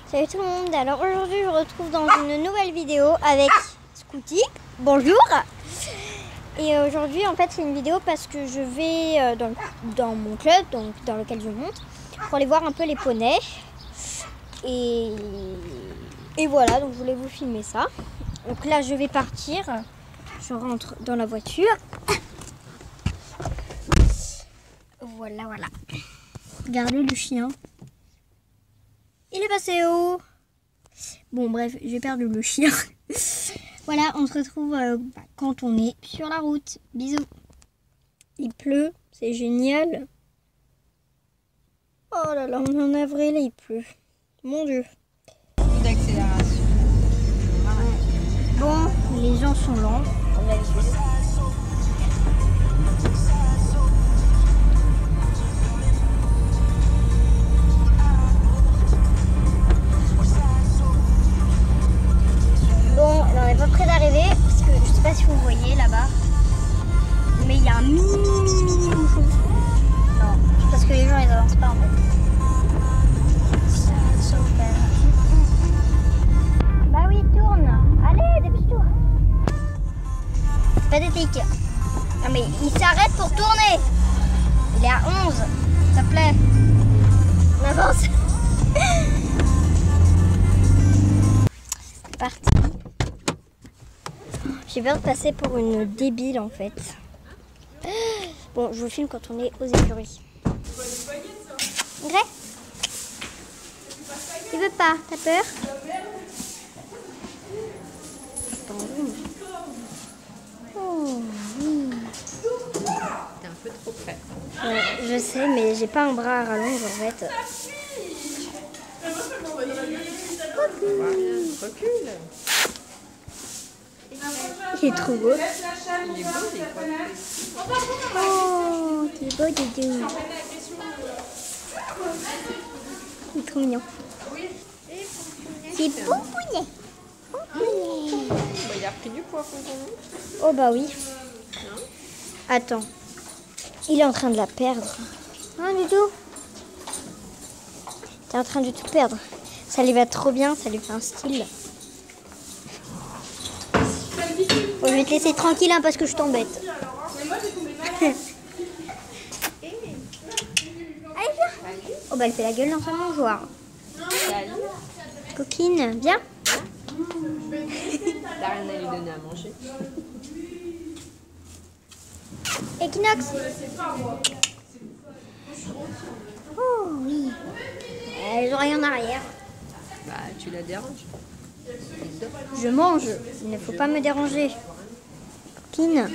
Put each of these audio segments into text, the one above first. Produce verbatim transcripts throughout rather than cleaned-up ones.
Salut tout le monde, alors aujourd'hui je vous retrouve dans une nouvelle vidéo avec Scooty. Bonjour. Et aujourd'hui en fait c'est une vidéo parce que je vais dans, dans mon club, donc dans lequel je monte, pour aller voir un peu les poneys. Et, et voilà, donc je voulais vous filmer ça. Donc là je vais partir, je rentre dans la voiture. Voilà, voilà. Regardez le chien. Il est passé où? Bon bref, j'ai perdu le chien. Voilà, on se retrouve euh, quand on est sur la route. Bisous. Il pleut, c'est génial. Oh là là, on est en avril et il pleut. Mon Dieu. Beaucoup d'accélération. Bon, les gens sont lents, comme d'habitude. Bon, on n'est pas près d'arriver, parce que je sais pas si vous voyez là-bas, mais il y a un mini mini mini bouchon. Non, c'est parce que les gens ils avancent pas en fait. Bah oui, tourne. Allez, dépêche-toi. Pas d'éthique. Non mais il s'arrête pour tourner. Il est à onze, s'il te plaît. On avance. C'est parti. J'ai peur de passer pour une débile en fait. Bon, je vous filme quand on est aux écuries. Gré, il veut pas, t'as peur? Oh, oui. T'es un peu trop près. Ouais, je sais, mais j'ai pas un bras à rallonge en fait. Recule. Il est trop beau. Il est beau, il est quoi? Oh, il est beau, Doudou. Il est trop mignon. C'est beau poulet. Bah, il a repris du poids, Fontaine. Oh bah oui. Attends. Il est en train de la perdre. Hein, Doudou? T'es en train de tout perdre. Ça lui va trop bien, ça lui fait un style. Bon, je vais te laisser tranquille hein, parce que je t'embête. Allez, viens. Oh bah elle fait la gueule dans sa mangeoire. Salut. Coquine, viens. T'as rien à lui donner à manger. Equinox. Oh oui. Elles ont rien en arrière. Bah, tu la déranges. Je mange. Il ne faut pas me déranger. Coquine.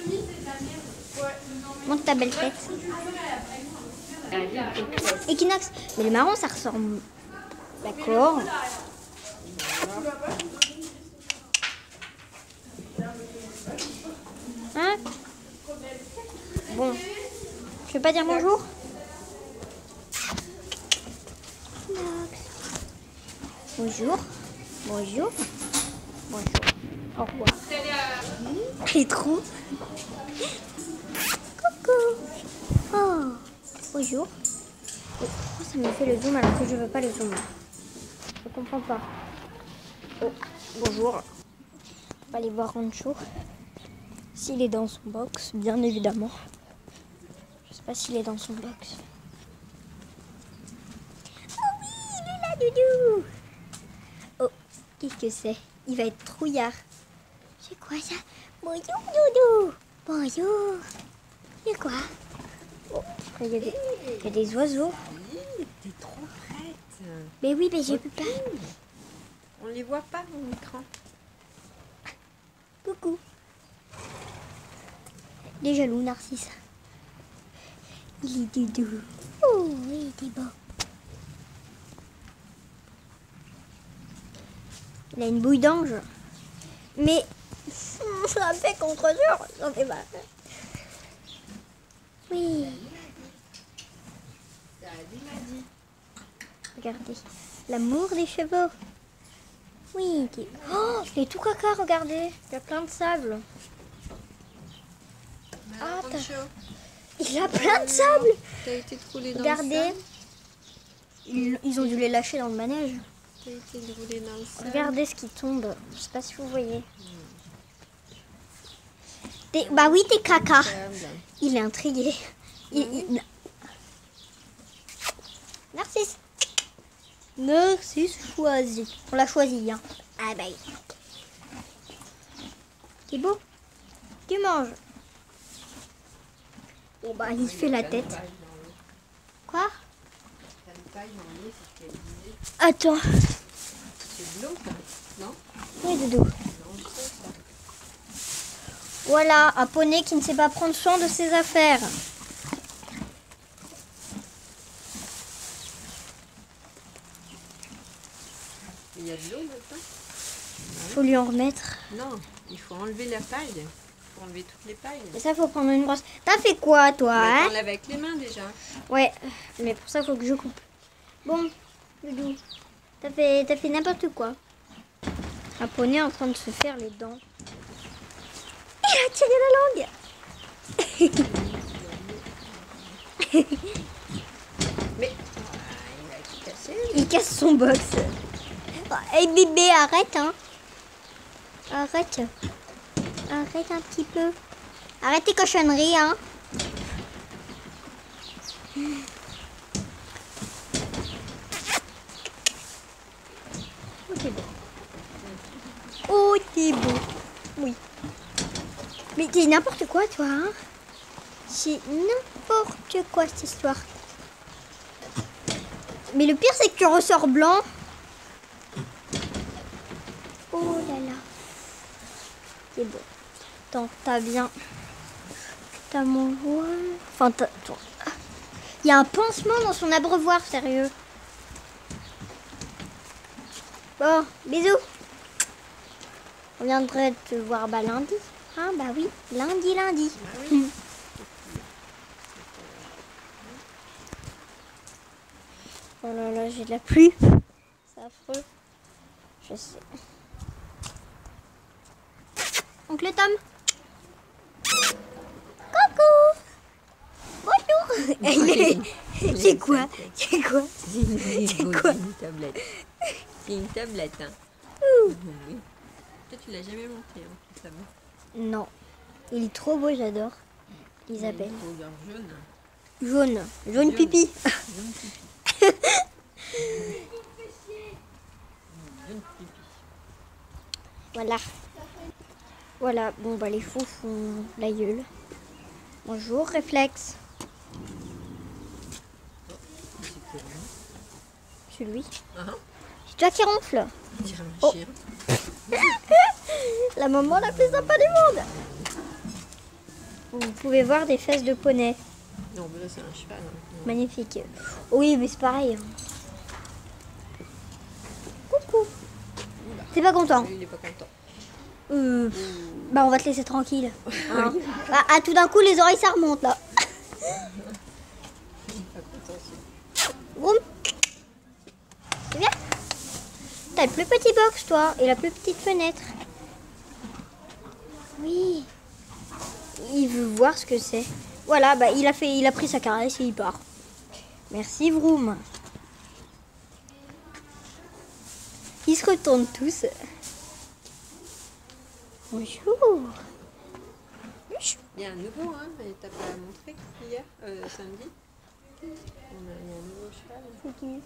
Montre ta belle tête. Equinox. Mais le marron, ça ressemble. D'accord. Hein? Bon. Je vais pas dire bonjour? Bonjour. Bonjour. Bonjour. Au revoir. Les trous. Coucou. Oh. Bonjour. Oh, pourquoi ça me fait le zoom alors que je veux pas le zoom? Je comprends pas. Oh. Bonjour. On va aller voir Rancho. S'il est dans son box, bien évidemment. Je sais pas s'il est dans son box. Oh oui, il est là, Doudou. Oh, qu'est-ce que c'est? Il va être trouillard. C'est quoi ça? Bonjour, Doudou. Bonjour. C'est quoi? Oh, il y a des, il y a des oiseaux. Oui, t'es trop prête. Mais oui, mais j'ai plus peur. On les voit pas, mon écran. Coucou. Il est jaloux, Narcisse. Il est Doudou. Oh, il était beau. Il a une bouille d'ange. Mais ça fait contre-jour. J'en ai marre. Oui. Regardez. L'amour des chevaux. Oui. Qui... Oh, il est tout caca, regardez. Il y a plein de sable. Ah, il a plein de sable. T'as été troulé dans regardez. le sable. Ils, ils ont dû les lâcher dans le manège. éviter de rouler dans le sol. Regardez ce qui tombe. Je sais pas si vous voyez. Des- Bah oui, des caca. Il est intrigué. Il, il- Narcisse. Narcisse choisi. On l'a choisi, hein. Ah bah oui. C'est beau. Tu manges. Bon bah il fait la tête. Quoi? Attends. C'est de l'eau, ça, non? Oui, Doudou. Voilà, un poney qui ne sait pas prendre soin de ses affaires. Il y a de l'eau maintenant? Faut lui en remettre. Non, il faut enlever la paille. Il faut enlever toutes les pailles. Et ça, faut prendre une brosse. T'as fait quoi, toi, Bah, hein? t'enlèves avec les mains déjà. Ouais, mais pour ça, faut que je coupe. Bon, Doudou, t'as fait, t'as fait n'importe quoi. Un poney en train de se faire les dents. Il a tiré la langue. Mais ah, il va tout casser. Il casse son box. Hey bébé, arrête, hein. Arrête. Arrête un petit peu. Arrête tes cochonneries, hein. Oh, t'es beau. Oh, t'es beau. Oui. Mais t'es n'importe quoi, toi, hein. C'est n'importe quoi, cette histoire. Mais le pire, c'est que tu ressors blanc. Oh là là. C'est beau. Attends, t'as bien. T'as mon voile. Enfin, t'as. Il y a un pansement dans son abreuvoir, sérieux. Bon, bisous. On viendrait te voir bah, lundi. Ah bah oui, lundi, lundi. Ah oui. Oh là là, j'ai de la pluie. C'est affreux. Je sais. Oncle Tom. Coucou. Bonjour. C'est quoi? C'est quoi? C'est quoi? une tablette. C'est une tablette. Hein. Oui. Toi, tu l'as jamais monté, hein, cette tablette. Non. Il est trop beau, j'adore. Isabelle. Il est couleur jaune. Jaune. Jaune Jaune. pipi. Jaune pipi. Jaune pipi. Voilà. Voilà. Bon, bah les fous font la gueule. Bonjour, réflexe. C'est lui. Ah, C'est toi qui ronfle. on dirait un Oh. chien. La maman la plus sympa du monde. Vous pouvez voir des fesses de poney. Non, mais là, c'est un cheval. Hein. Magnifique. Oui, mais c'est pareil. Coucou. T'es pas content? Lui, il est pas content. euh, Bah on va te laisser tranquille. Hein. Ah, ah, tout d'un coup les oreilles ça remonte là. Il est pas content aussi. Vroom. C'est bien. T'as le plus petit box toi et la plus petite fenêtre. Oui. Il veut voir ce que c'est. Voilà, bah il a fait, il a pris sa caresse et il part. Merci Vroom. Ils se retournent tous. Bonjour. Il y a un nouveau, hein, mais t'as pas montré hier, euh, samedi. On a, il y a un nouveau cheval. C'est qui?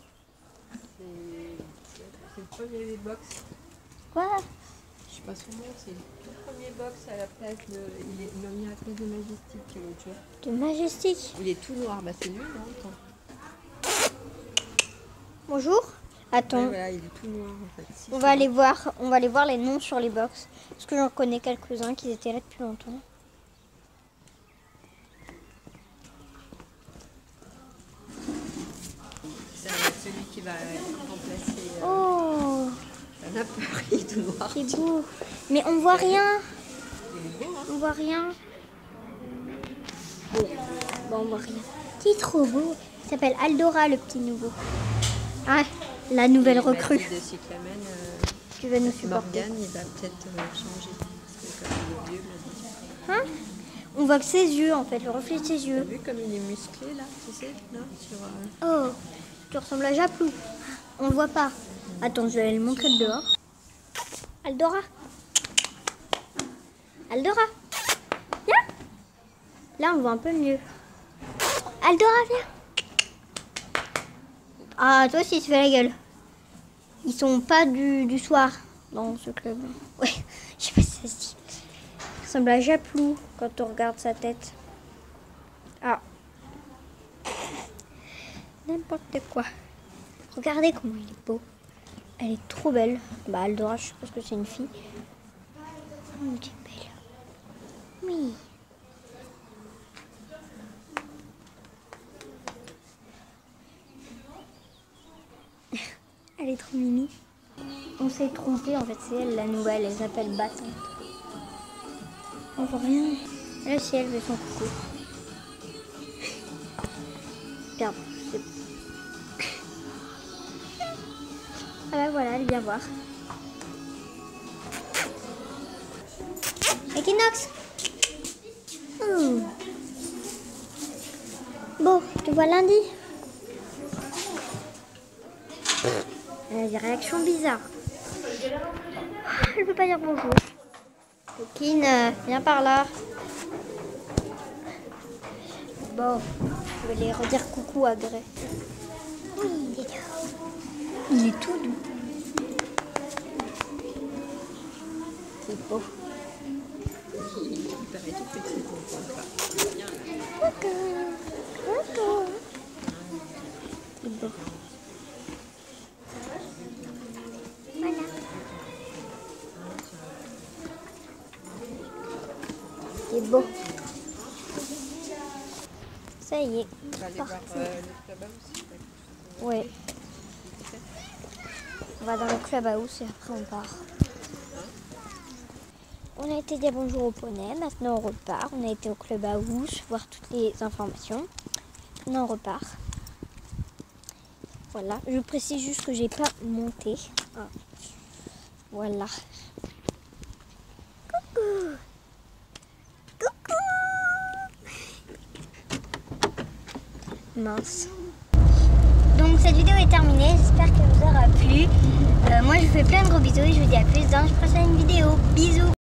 C'est c'est le premier box. Quoi? Je sais pas son nom, c'est le tout premier box à la place de. Il est il l'a mis à la place de Majestic l'autre jour. De Majestic. Il est tout noir, bah c'est lui, non? Attends. Bonjour. Attends. Ouais, voilà, il est tout noir en fait. Si, On c'est va bon. aller voir, on va aller voir les noms sur les box. Parce que j'en connais quelques-uns qui étaient là depuis longtemps. Ça va être celui qui va remplacer. Euh, Oh, un peur, il est tout noir. c'est beau. Mais on voit rien. Il est beau, hein? On voit rien. Bon, on voit rien. C'est trop beau. Il s'appelle Aldora, le petit nouveau. Ah, la nouvelle Et recrue Mathilde de Cyclamen, euh, qui va nous supporter. Morgane, il va peut-être euh, changer. Parce que comme il est vieux, il m'a dit. Hein? On voit que ses yeux, en fait, le reflet de ses T'as yeux. vu comme il est musclé là, tu sais, là, sur. Euh... Oh, tu ressembles à Japlou. On le voit pas. Mm. Attends, je vais aller le montrer de dehors. Aldora. Aldora. Viens. Là, on voit un peu mieux. Aldora, viens. Ah, toi aussi, tu fais la gueule. Ils sont pas du, du soir dans ce club. Ouais, je sais pas si ça se dit. Il ressemble à Japlou quand on regarde sa tête. Ah. N'importe quoi. Regardez comment il est beau. Elle est trop belle. Bah, Aldora, je suppose que c'est une fille. Oh, elle est belle. Oui. Elle est trop mimi. On s'est trompé, en fait, c'est elle la nouvelle. Elle s'appelle Battante. On voit rien. Elle aussi, elle veut son coucou. Regarde, c'est... Ah bah voilà, elle vient voir. Equinox. Oh. Bon, te vois lundi. Elle a des réactions bizarres. Elle peut pas dire bonjour. Coquine, euh, viens par là. Bon, je vais aller redire coucou à Grey. Oui, il est doux. Il est tout doux. C'est beau. Il paraît tout petit pour le faire. Coucou. Coucou. C'est beau. Voilà. C'est beau. Ça y est. On va aller voir euh, le clubhouse. Ouais. On va dans le clubhouse et après on part. On a été dire bonjour au poney, maintenant on repart. On a été au clubhouse, voir toutes les informations. Maintenant on repart. Voilà, je précise juste que j'ai pas monté. Ah. Voilà. Coucou. Coucou. Mince. Donc cette vidéo est terminée, j'espère qu'elle vous aura plu. Euh, moi je vous fais plein de gros bisous et je vous dis à plus dans une prochaine vidéo. Bisous.